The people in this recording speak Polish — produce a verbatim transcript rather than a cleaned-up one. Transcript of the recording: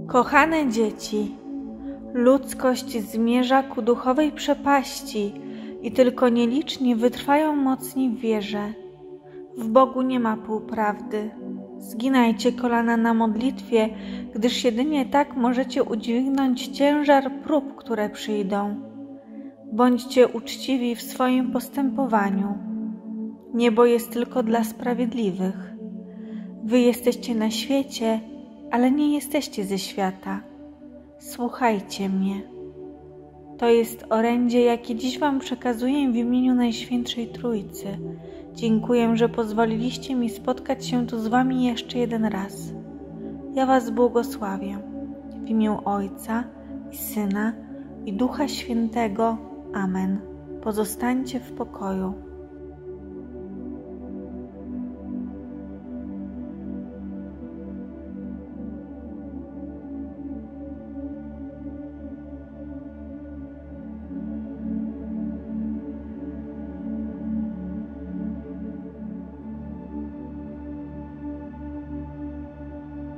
Kochane dzieci, ludzkość zmierza ku duchowej przepaści i tylko nieliczni wytrwają mocni w wierze. W Bogu nie ma półprawdy. Zginajcie kolana na modlitwie, gdyż jedynie tak możecie udźwignąć ciężar prób, które przyjdą. Bądźcie uczciwi w swoim postępowaniu. Niebo jest tylko dla sprawiedliwych. Wy jesteście na świecie, ale nie jesteście ze świata. Słuchajcie mnie. To jest orędzie, jakie dziś wam przekazuję w imieniu Najświętszej Trójcy. Dziękuję, że pozwoliliście mi spotkać się tu z wami jeszcze jeden raz. Ja was błogosławię. W imię Ojca i Syna i Ducha Świętego. Amen. Pozostańcie w pokoju.